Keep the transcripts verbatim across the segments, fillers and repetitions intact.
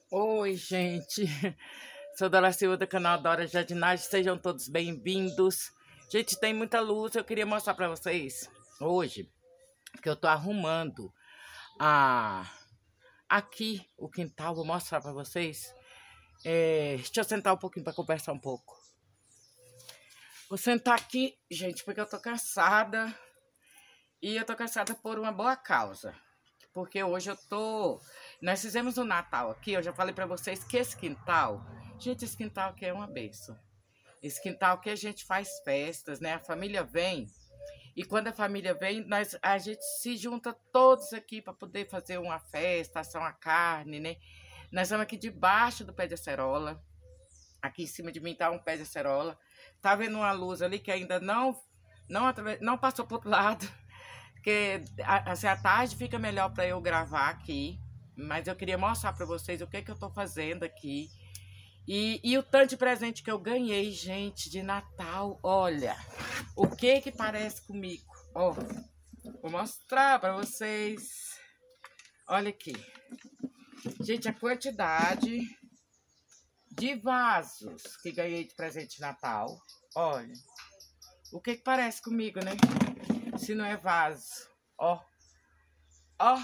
Oi, gente. Sou Dora Silva do canal Dora Jardinagem. Sejam todos bem-vindos. Gente, tem muita luz. Eu queria mostrar para vocês hoje que eu tô arrumando a... aqui o quintal. Vou mostrar para vocês. É... Deixa eu sentar um pouquinho para conversar um pouco. Vou sentar aqui, gente, porque eu tô cansada. E eu tô cansada por uma boa causa. Porque hoje eu tô... Nós fizemos o Natal aqui, eu já falei pra vocês que esse quintal... Gente, esse quintal aqui é uma bênção. Esse quintal que a gente faz festas, né? A família vem. E quando a família vem, nós, a gente se junta todos aqui para poder fazer uma festa, assar uma carne, né? Nós estamos aqui debaixo do pé de acerola. Aqui em cima de mim tá um pé de acerola. Tá vendo uma luz ali que ainda não, não, não passou pro outro lado. Porque assim, à tarde fica melhor para eu gravar aqui. Mas eu queria mostrar para vocês o que, que eu tô fazendo aqui. E, e o tanto de presente que eu ganhei, gente, de Natal. Olha, o que que parece comigo. Ó, vou mostrar para vocês. Olha aqui. Gente, a quantidade de vasos que ganhei de presente de Natal. Olha, o que que parece comigo, né? Se não é vaso. Ó, ó.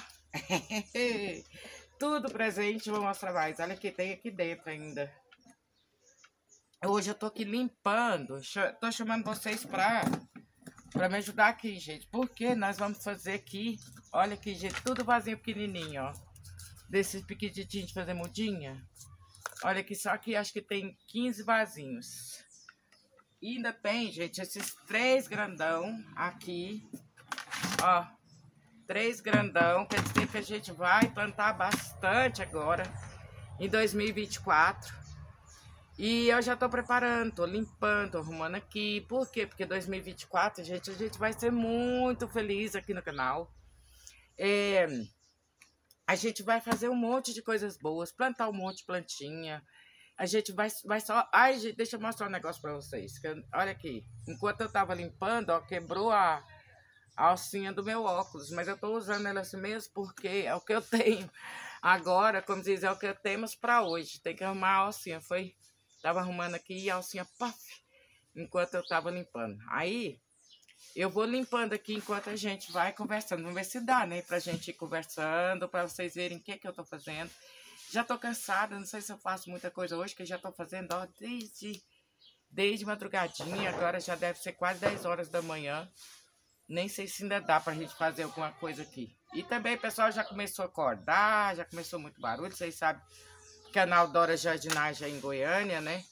Tudo presente, vou mostrar mais. Olha que tem aqui dentro ainda. Hoje eu tô aqui limpando. Tô chamando vocês pra, pra me ajudar aqui, gente. Porque nós vamos fazer aqui. Olha aqui, gente. Tudo vasinho pequenininho, ó. Desses pequenininhos de fazer mudinha. Olha aqui, só que acho que tem quinze vasinhos. E ainda tem, gente, esses três grandão aqui. Ó. Três grandão, quer dizer que a gente vai plantar bastante agora, em dois mil e vinte e quatro. E eu já tô preparando, tô limpando, tô arrumando aqui. Por quê? Porque dois mil e vinte e quatro, gente, a gente vai ser muito feliz aqui no canal. É, a gente vai fazer um monte de coisas boas, plantar um monte de plantinha. A gente vai, vai só... Ai, gente, deixa eu mostrar um negócio pra vocês. Olha aqui, enquanto eu tava limpando, ó, quebrou a... a alcinha do meu óculos, mas eu tô usando ela assim mesmo porque é o que eu tenho agora, como diz, é o que temos para hoje. Tem que arrumar a alcinha. Foi, tava arrumando aqui e a alcinha, puff, enquanto eu tava limpando. Aí, eu vou limpando aqui enquanto a gente vai conversando. Vamos ver se dá, né, pra gente ir conversando, para vocês verem o que que eu tô fazendo. Já tô cansada, não sei se eu faço muita coisa hoje, que já tô fazendo, ó, desde, desde madrugadinha, agora já deve ser quase dez horas da manhã. Nem sei se ainda dá pra gente fazer alguma coisa aqui. E também o pessoal já começou a acordar, já começou muito barulho. Vocês sabem, canal Dora Jardinagem em Goiânia, né?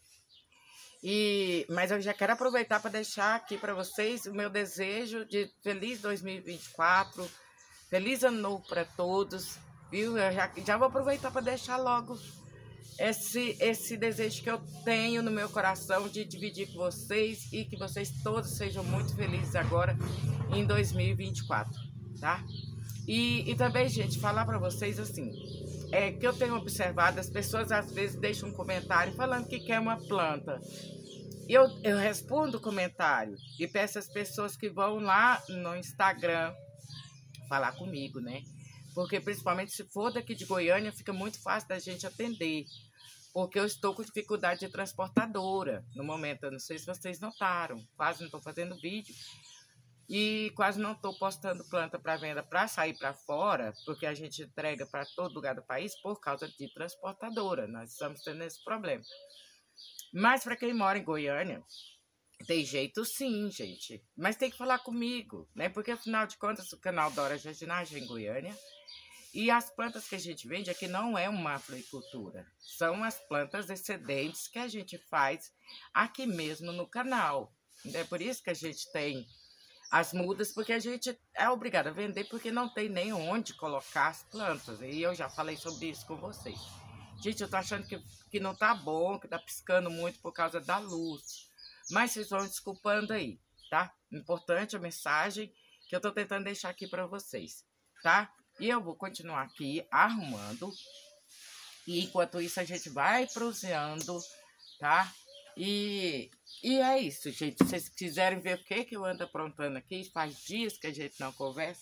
E, mas eu já quero aproveitar para deixar aqui para vocês o meu desejo de feliz dois mil e vinte e quatro. Feliz ano novo para todos, viu? Eu já, já vou aproveitar para deixar logo esse, esse desejo que eu tenho no meu coração de dividir com vocês e que vocês todos sejam muito felizes agora em dois mil e vinte e quatro, tá? E, e também, gente, falar para vocês assim, é que eu tenho observado, as pessoas às vezes deixam um comentário falando que quer uma planta. Eu, eu respondo o comentário e peço às pessoas que vão lá no Instagram falar comigo, né? Porque principalmente se for daqui de Goiânia, fica muito fácil da gente atender. Porque eu estou com dificuldade de transportadora no momento. Eu não sei se vocês notaram. Quase não estou fazendo vídeo. E quase não estou postando planta para venda para sair para fora. Porque a gente entrega para todo lugar do país por causa de transportadora. Nós estamos tendo esse problema. Mas para quem mora em Goiânia, tem jeito sim, gente. Mas tem que falar comigo, né? Porque afinal de contas o canal Dora Jardinagem em Goiânia. E as plantas que a gente vende aqui não é uma floricultura. São as plantas excedentes que a gente faz aqui mesmo no canal. É por isso que a gente tem as mudas, porque a gente é obrigado a vender porque não tem nem onde colocar as plantas. E eu já falei sobre isso com vocês. Gente, eu tô achando que, que não tá bom, que tá piscando muito por causa da luz. Mas vocês vão desculpando aí, tá? Importante a mensagem que eu tô tentando deixar aqui para vocês, tá? E eu vou continuar aqui arrumando. E enquanto isso a gente vai proseando, tá? E, e é isso, gente. Se vocês quiserem ver o que, que eu ando aprontando aqui, faz dias que a gente não conversa, né?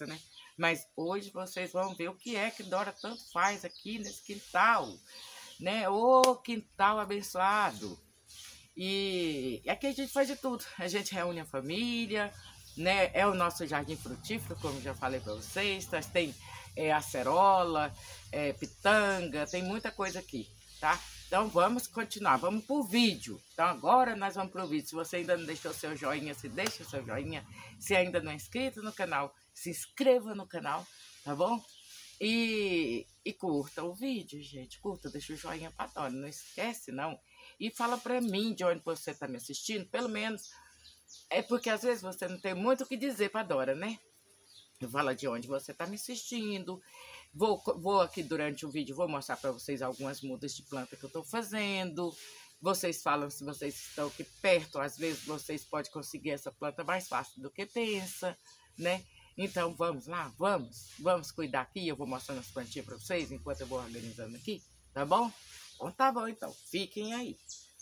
Mas hoje vocês vão ver o que é que Dora tanto faz aqui nesse quintal, né? Ô, quintal abençoado! E aqui a gente faz de tudo. A gente reúne a família, né? É o nosso jardim frutífero, como já falei para vocês. Nós tem é, acerola, é, pitanga, tem muita coisa aqui, tá? Então vamos continuar, vamos pro vídeo. Então agora nós vamos pro vídeo. Se você ainda não deixou seu joinha, se deixa o seu joinha. Se ainda não é inscrito no canal, se inscreva no canal, tá bom? E, e curta o vídeo, gente. Curta, deixa o joinha pra Dora, não esquece não. E fala pra mim de onde você tá me assistindo, pelo menos. É porque às vezes você não tem muito o que dizer pra Dora, né? Fala de onde você tá me assistindo. Vou, vou aqui durante o vídeo, vou mostrar para vocês algumas mudas de planta que eu estou fazendo. Vocês falam se vocês estão aqui perto, às vezes vocês podem conseguir essa planta mais fácil do que pensa, né? Então vamos lá, vamos, vamos cuidar aqui. Eu vou mostrando as plantinhas para vocês enquanto eu vou organizando aqui, tá bom? Então tá bom, então, fiquem aí.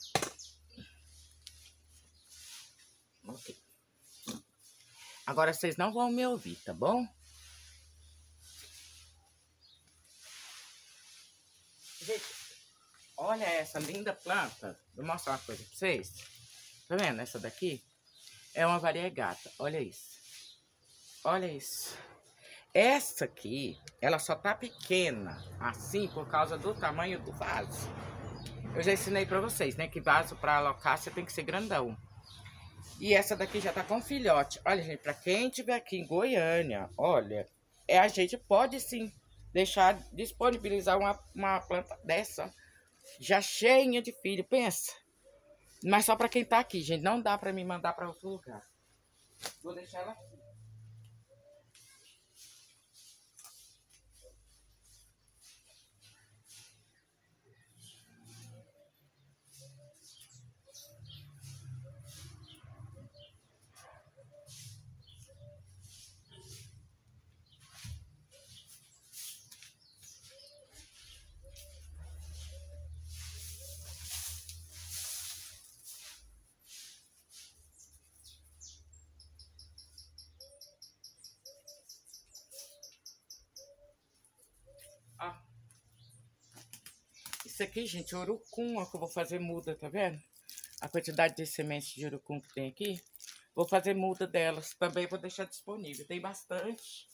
Ok. Agora vocês não vão me ouvir, tá bom? Gente, olha essa linda planta. Vou mostrar uma coisa pra vocês. Tá vendo? Essa daqui é uma variegata. Olha isso. Olha isso. Essa aqui, ela só tá pequena, assim, por causa do tamanho do vaso. Eu já ensinei pra vocês, né? Que vaso pra alocar, você tem que ser grandão. E essa daqui já tá com filhote. Olha, gente, pra quem tiver aqui em Goiânia, olha, é, a gente pode sim deixar, disponibilizar uma, uma planta dessa, já cheinha de filho, pensa. Mas só pra quem tá aqui, gente, não dá pra me mandar pra outro lugar. Vou deixar ela aqui. Ó. Isso aqui, gente, urucum, ó, que eu vou fazer muda, tá vendo? A quantidade de sementes de urucum que tem aqui. Vou fazer muda delas. Também vou deixar disponível. Tem bastante.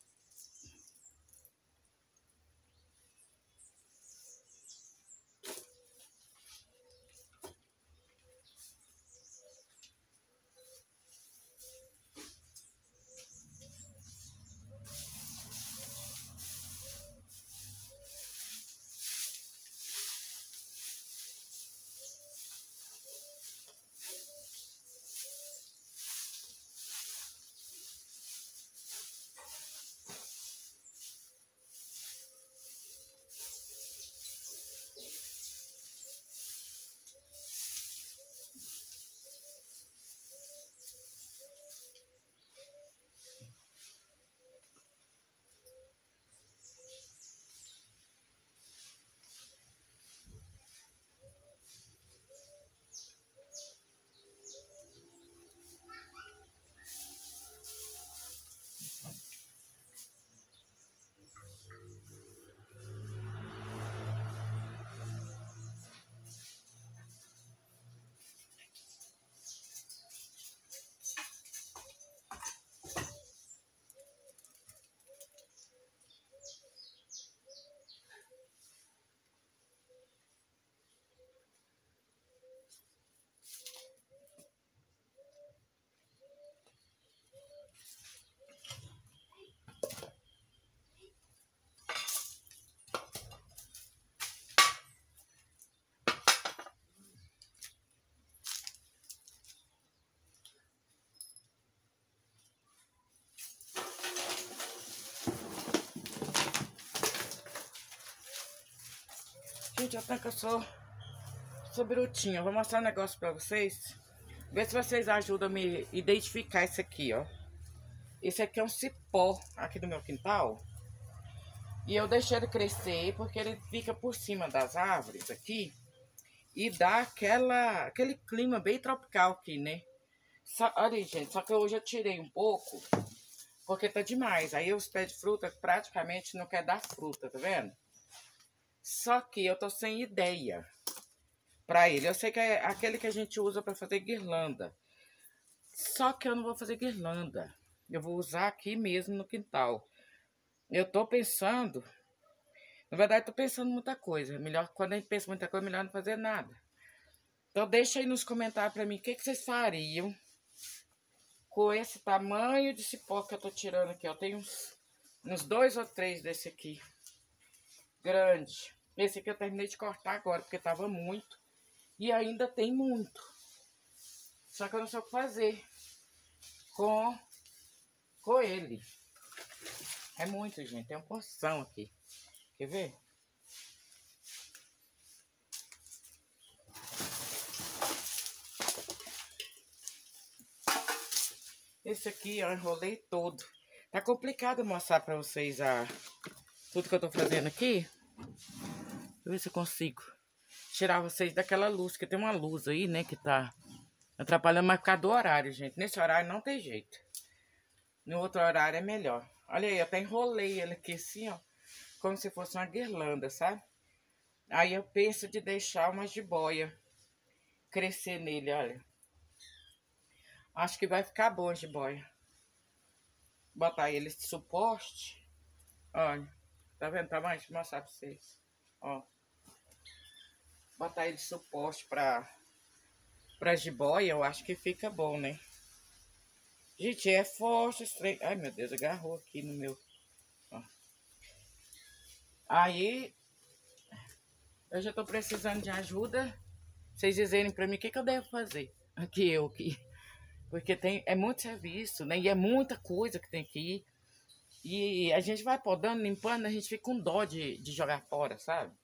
Gente, até que eu sou, sou brutinha. Eu vou mostrar um negócio pra vocês. Ver se vocês ajudam a me identificar isso aqui, ó. Esse aqui é um cipó aqui do meu quintal. E eu deixei ele crescer porque ele fica por cima das árvores aqui. E dá aquela, aquele clima bem tropical aqui, né? Só, olha aí, gente. Só que hoje eu tirei um pouco. porque tá demais. Aí os pés de fruta praticamente não quer dar fruta, tá vendo? Só que eu tô sem ideia pra ele. Eu sei que é aquele que a gente usa pra fazer guirlanda. Só que eu não vou fazer guirlanda. Eu vou usar aqui mesmo no quintal. Eu tô pensando... Na verdade, tô pensando muita coisa. Melhor, quando a gente pensa muita coisa, melhor não fazer nada. Então deixa aí nos comentários pra mim o que, que vocês fariam com esse tamanho de cipó que eu tô tirando aqui. Eu tenho uns, uns dois ou três desse aqui. Grande. Esse aqui eu terminei de cortar agora, porque tava muito. E ainda tem muito. Só que eu não sei o que fazer com, com ele. É muito, gente. Tem uma porção aqui. Quer ver? Esse aqui eu enrolei todo. Tá complicado mostrar pra vocês a, tudo que eu tô fazendo aqui. Deixa eu ver se eu consigo tirar vocês daquela luz, que tem uma luz aí, né, que tá atrapalhando mais por causa do horário, gente. Nesse horário não tem jeito. No outro horário é melhor. Olha aí, eu até enrolei ele aqui assim, ó, como se fosse uma guirlanda, sabe? Aí eu penso de deixar uma jiboia crescer nele, olha. Acho que vai ficar bom a jiboia. Botar ele de suporte. Olha, tá vendo o tamanho? Deixa eu mostrar pra vocês. Ó. Botar ele de suporte pra, pra jiboia, eu acho que fica bom, né? Gente, é forte esse trem. Ai, meu Deus, agarrou aqui no meu. Ó. Aí, eu já tô precisando de ajuda. Vocês dizerem pra mim o que, que eu devo fazer. Aqui eu, aqui. Porque tem, é muito serviço, né? E é muita coisa que tem que ir. E a gente vai podando, limpando, a gente fica com dó de, de jogar fora, sabe?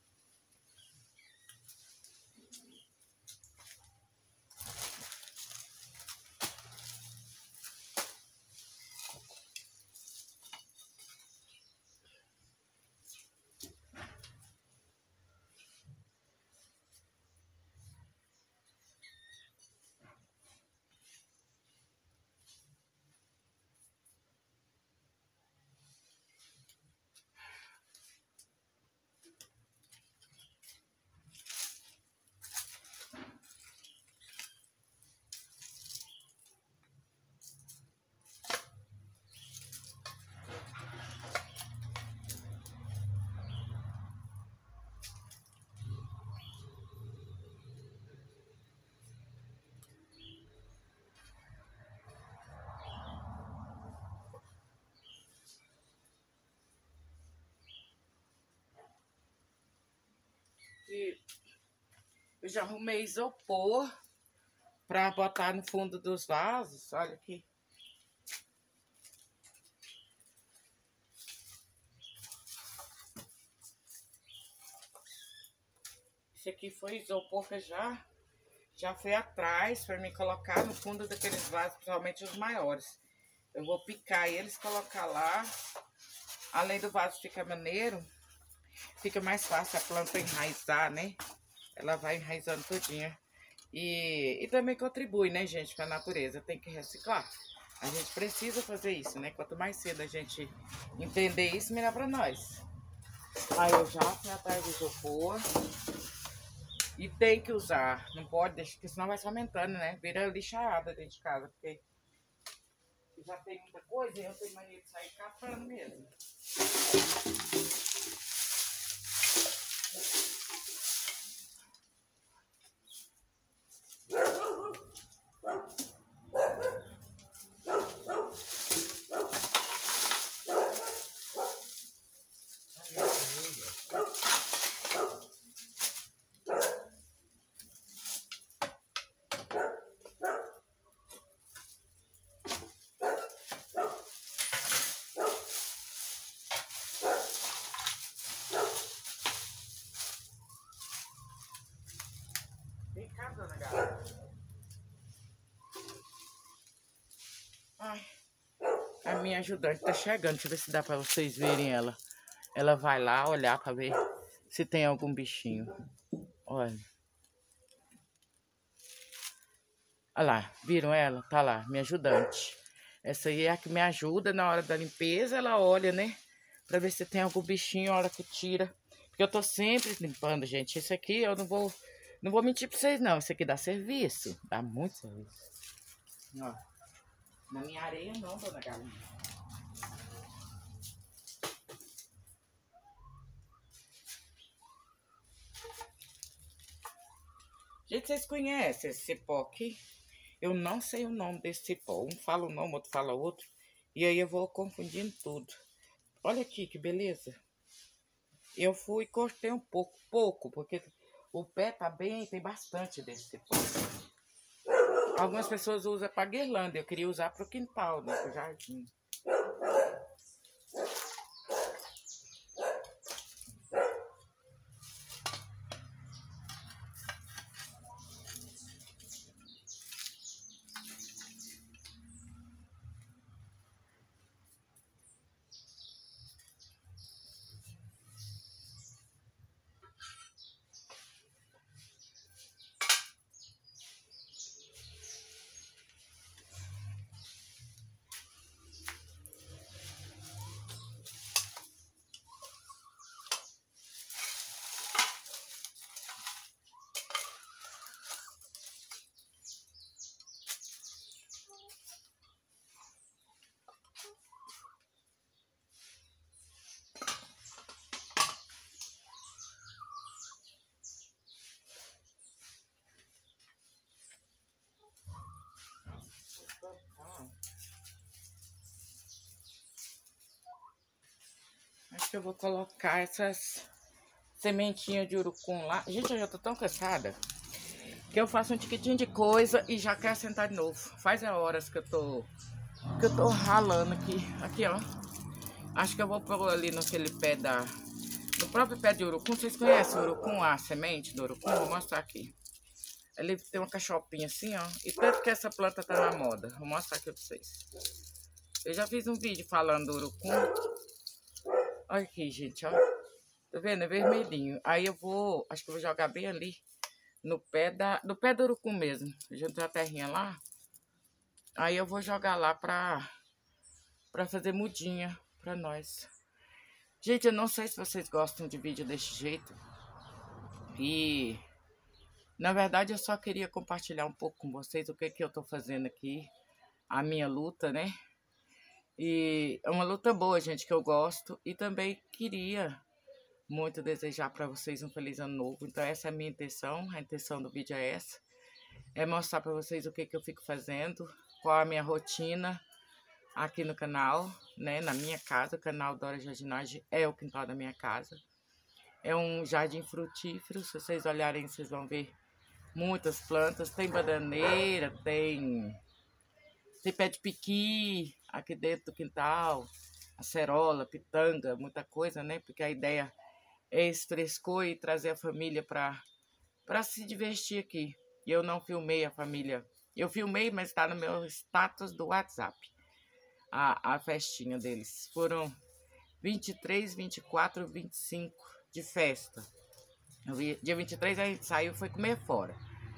E eu já arrumei isopor pra botar no fundo dos vasos. Olha aqui. Esse aqui foi isopor que já, já foi atrás para me colocar no fundo daqueles vasos, principalmente os maiores. Eu vou picar eles, colocar lá. Além do vaso ficar maneiro, fica mais fácil a planta enraizar, né? Ela vai enraizando todinha. E, e também contribui, né, gente, para a natureza. Tem que reciclar. A gente precisa fazer isso, né? Quanto mais cedo a gente entender isso, melhor para nós. Aí eu já fui atrás do isopor. E tem que usar. Não pode deixar, porque senão vai se aumentando, né? Vira lixarada dentro de casa. Porque já tem muita coisa e eu tenho mania de sair catando mesmo. Vem cá, dona Gata. Ai, a minha ajudante tá chegando. Deixa eu ver se dá pra vocês verem ela. Ela vai lá olhar pra ver se tem algum bichinho. Olha. Olha lá, viram ela? Tá lá, minha ajudante. Essa aí é a que me ajuda na hora da limpeza. Ela olha, né? Pra ver se tem algum bichinho na hora que tira. Porque eu tô sempre limpando, gente. Isso aqui eu não vou, não vou mentir pra vocês, não. Isso aqui dá serviço. Dá muito serviço. Ó, na minha areia não, dona Galinha. Gente, vocês conhecem esse cipó aqui? Eu não sei o nome desse cipó. Um fala o nome, outro fala outro. E aí eu vou confundindo tudo. Olha aqui que beleza. Eu fui e cortei um pouco, pouco, porque o pé tá bem, tem bastante desse cipó. Algumas pessoas usam para guirlanda, eu queria usar para o quintal, né, pro jardim. Acho que eu vou colocar essas sementinhas de urucum lá. Gente, eu já tô tão cansada que eu faço um tiquitinho de coisa e já quero sentar de novo. Faz horas que eu tô que eu tô ralando aqui. Aqui, ó. Acho que eu vou pôr ali naquele pé da... No próprio pé de urucum. Vocês conhecem o urucum, a semente do urucum? Vou mostrar aqui. Ele tem uma cachopinha assim, ó. E tanto que essa planta tá na moda. Vou mostrar aqui pra vocês. Eu já fiz um vídeo falando do urucum. Olha aqui, gente, ó. Tá vendo? É vermelhinho. Aí eu vou... Acho que eu vou jogar bem ali. No pé da... No pé do urucum mesmo. Junto a terrinha lá. Aí eu vou jogar lá pra... Pra fazer mudinha pra nós. Gente, eu não sei se vocês gostam de vídeo desse jeito. E... Na verdade, eu só queria compartilhar um pouco com vocês o que que eu tô fazendo aqui. A minha luta, né? E é uma luta boa, gente, que eu gosto. E também queria muito desejar para vocês um feliz ano novo. Então essa é a minha intenção. A intenção do vídeo é essa. É mostrar para vocês o que que eu fico fazendo. Qual a minha rotina aqui no canal, né? Na minha casa. O canal Dora Jardinagem é o quintal da minha casa. É um jardim frutífero. Se vocês olharem, vocês vão ver muitas plantas, tem bananeira, tem, tem pé de piqui aqui dentro do quintal, acerola, pitanga, muita coisa, né? Porque a ideia é esse frescor e trazer a família para para se divertir aqui. Eu não filmei a família, eu filmei, mas está no meu status do WhatsApp, a, a festinha deles. Foram vinte e três, vinte e quatro, vinte e cinco de festa. Dia vinte e três a gente saiu, foi comer fora.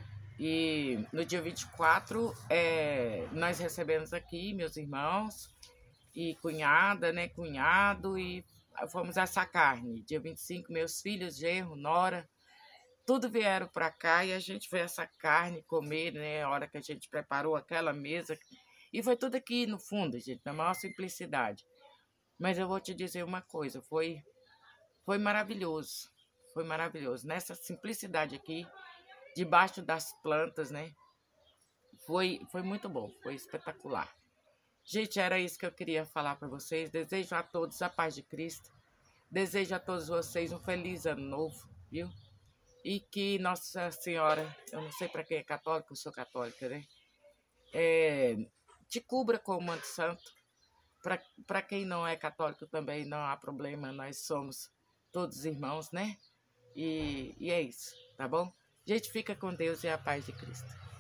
E no dia vinte e quatro, é, nós recebemos aqui meus irmãos e cunhada, né, cunhado, e fomos assar carne. Dia vinte e cinco, meus filhos, genro, nora, tudo vieram para cá e a gente foi assar carne, comer, né, a hora que a gente preparou aquela mesa. E foi tudo aqui no fundo, gente, na maior simplicidade. Mas eu vou te dizer uma coisa, foi, foi maravilhoso. Foi maravilhoso. Nessa simplicidade aqui, debaixo das plantas, né? Foi, foi muito bom, foi espetacular. Gente, era isso que eu queria falar para vocês. Desejo a todos a paz de Cristo. Desejo a todos vocês um feliz ano novo, viu? E que Nossa Senhora, eu não sei para quem é católico, eu sou católica, né? É, te cubra com o manto santo. Para quem não é católico também não há problema, nós somos todos irmãos, né? E, e é isso, tá bom? Gente, fica com Deus e a paz de Cristo.